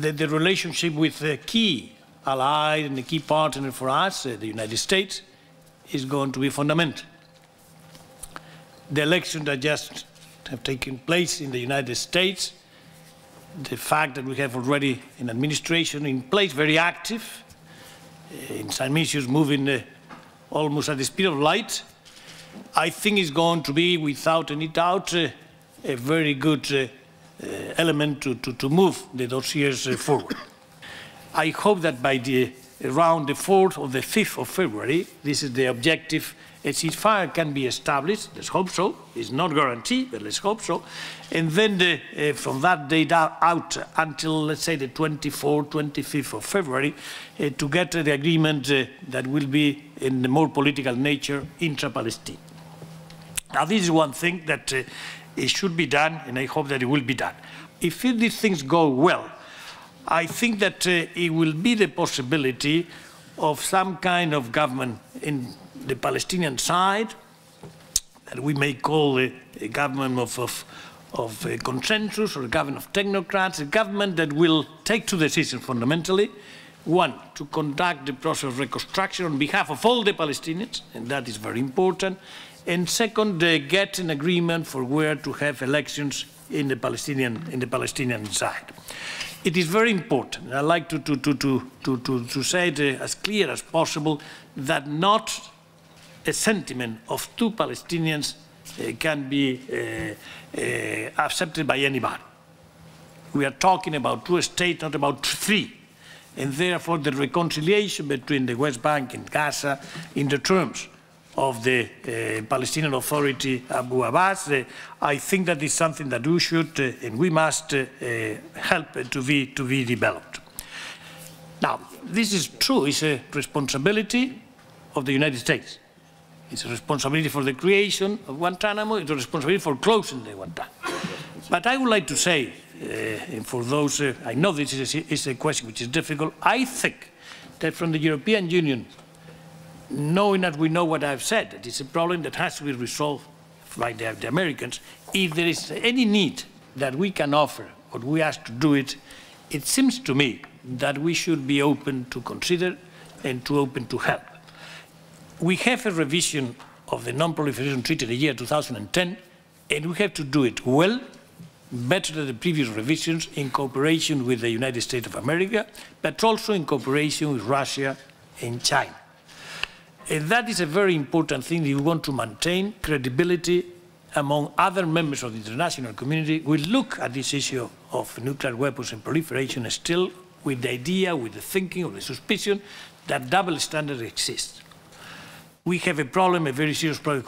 the relationship with the key ally and the key partner for us, the United States, is going to be fundamental. The elections that just have taken place in the United States, the fact that we have already an administration in place, very active, in some issues moving almost at the speed of light, I think is going to be, without any doubt, a very good element to move the dossiers forward. I hope that by around the 4th or the 5th of February, this is the objective, a ceasefire can be established. Let's hope so. It's not guaranteed, but let's hope so. And then from that date out until, let's say, the 24th, 25th of February, to get the agreement that will be in the more political nature intra-Palestine. Now, this is one thing that it should be done, and I hope that it will be done. If these things go well, I think that it will be the possibility of some kind of government in the Palestinian side that we may call a government of consensus, or a government of technocrats, a government that will take two decisions fundamentally. One, to conduct the process of reconstruction on behalf of all the Palestinians, and that is very important. And second, get an agreement for where to have elections in the Palestinian side. It is very important, and I'd like to say it as clear as possible, that not a sentiment of two Palestinians can be accepted by anybody. We are talking about two states, not about three. And therefore, the reconciliation between the West Bank and Gaza in the terms of the Palestinian Authority, Abu Abbas, I think that is something that we should and we must help to be developed. Now, this is true. It's a responsibility of the United States. It's a responsibility for the creation of Guantanamo. It's a responsibility for closing the Guantanamo. But I would like to say, and for those, I know this is a question which is difficult, I think that from the European Union, knowing that we know what I've said, that it's a problem that has to be resolved by the Americans, if there is any need that we can offer or we ask to do it, it seems to me that we should be open to consider and to open to help. We have a revision of the Non-Proliferation Treaty in the year 2010, and we have to do it well, better than the previous revisions, in cooperation with the United States of America, but also in cooperation with Russia and China. And that is a very important thing if we want to maintain credibility among other members of the international community. We look at this issue of nuclear weapons and proliferation still with the idea, with the thinking, or the suspicion that double standards exist. We have a problem, a very serious problem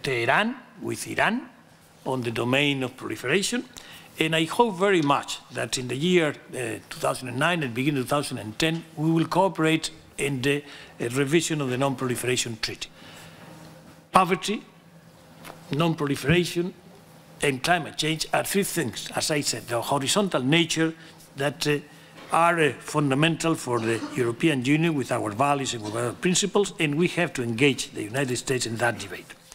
with Iran, on the domain of proliferation. And I hope very much that in the year 2009 and beginning of 2010, we will cooperate in the revision of the Non-Proliferation Treaty. Poverty, non-proliferation, and climate change are three things, as I said, the horizontal nature that are fundamental for the European Union with our values and with our principles, and we have to engage the United States in that debate.